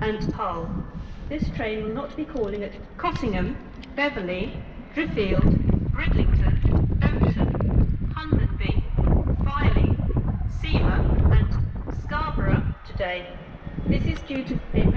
and Hull. This train will not be calling at Cottingham, Beverley, Driffield, Bridlington, Oakham, Hunmanby, Filey, Seamer and Scarborough today. This is due to